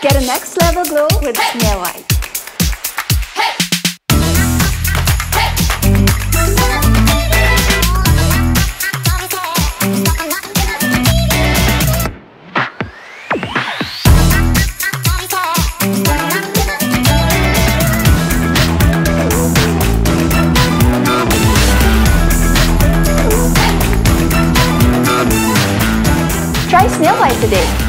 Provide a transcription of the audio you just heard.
Get a next level glow with Snail White. Try Snail White today.